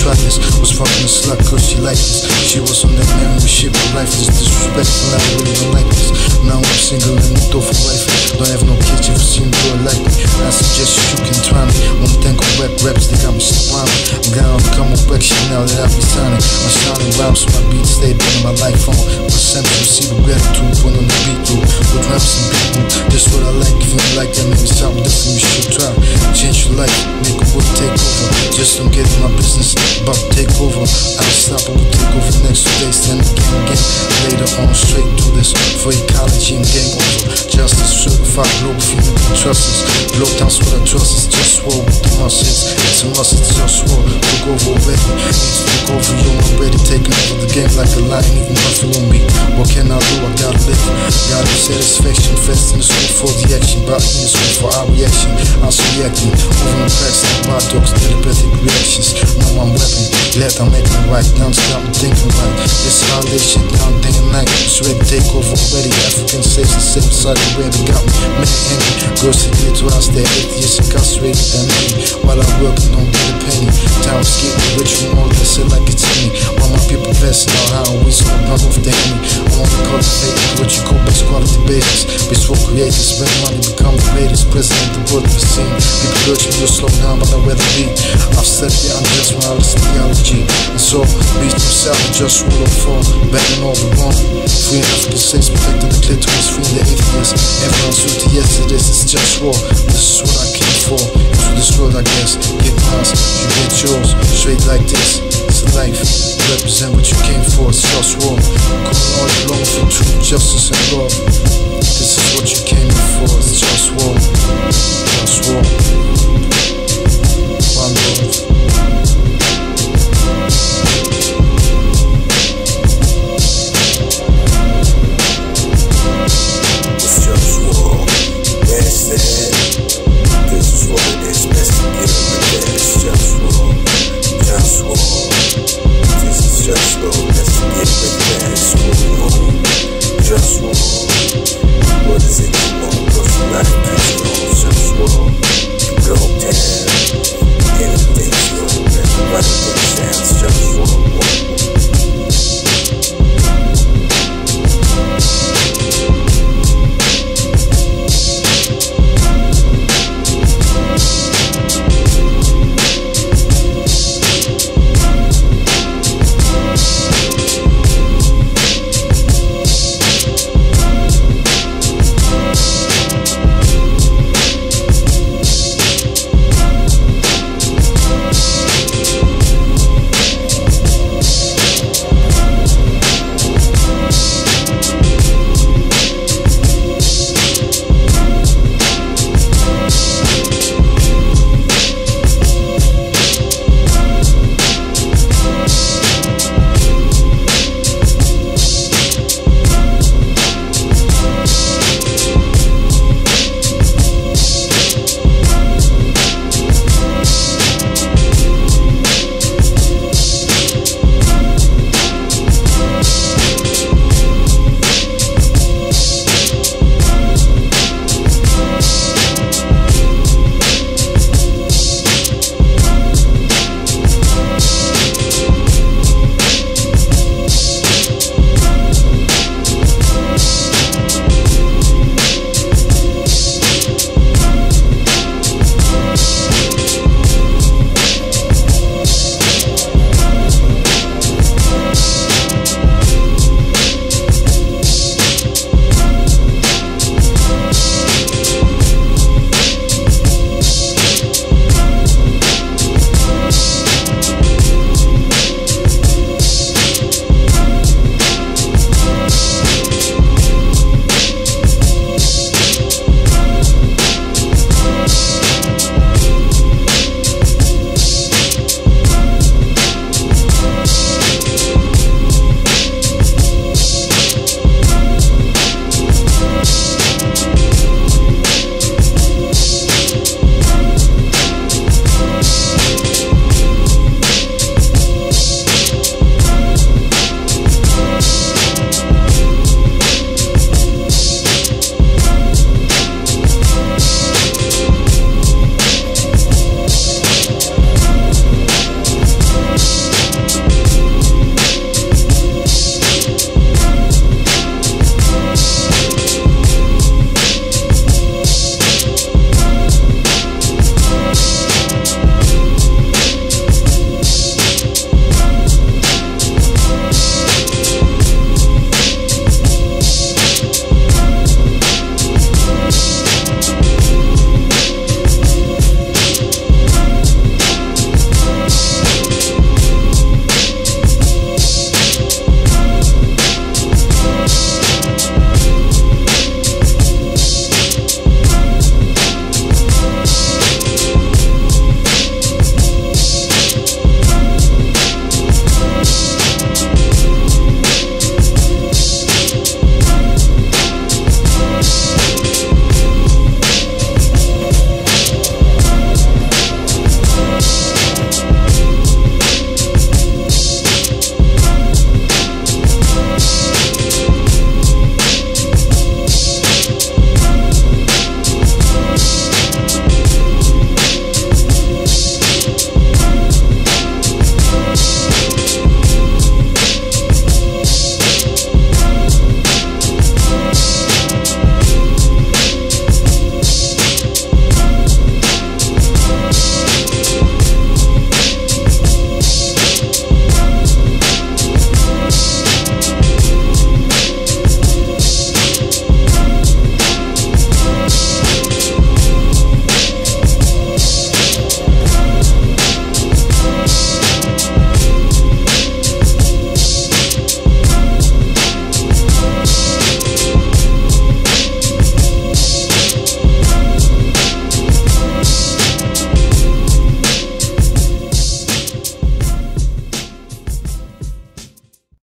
slackness. Was fucking a slut cause she liked this. She was on that memory shit, but life is disrespectful. I really don't like this. Now I'm single and moved off a wife. Don't have no kids, you ever seen a girl like me? I suggest you can try me. Wanna thank on web raps, they got me surrounded. I'm gonna become a wreck shit now that I be signing. My shining rhymes, my beats stay in my life on. My sense receive gratitude when on the beat through. With raps and people, this what I like. If you don't like that, name something different, you should try. Change your life, make a work take over. Just don't get in my business, about to take over. I will stop, I will take over next 2 days, then again. Later on, straight to this for ecology and game over. Justice, certified global female, trust us. Blow down what I trust is JustWar with the muscles. It's a must, it's JustWar. Look over already, need to look over you. I'm ready, taking over the game like a lion, even nothing on me. What can I do? I gotta live. Gotta satisfaction, fast in the school for the action. Back in the school for our reaction. I was reacting, over the cracks like my dogs, telepathic reactions. Now I'm weapon, glad I'm making right. Now it's got me thinking right. This how they shit down day and night. It's ready to take over already. African states and same side of where they got me. Many angry girls to get to us, they're atheists incarcerated than me. While I'm working on get a penny. Time is getting rich from all that shit like it's in me. While my people passing out how we smoke knock off the enemy. I want to cultivate what you call best quality babies. Bitch for creators, spend money, become the greatest. President the world of the scene. People urge me to slow down, but I'd rather be. I've said the unjust moralist theology. And so, beast himself, just rule of fall. Banging all we want. Free African states, protecting the clitoris, freeing the atheists. Everyone's with the yes, it is, it's JustWar. This is what I came for. Into this world, I guess. Get mine, you get yours. Straight like this, it's a life. Represent what you came for, it's JustWar. Calling all along for truth, justice, and love. This is what you came for, it's JustWar. JustWar.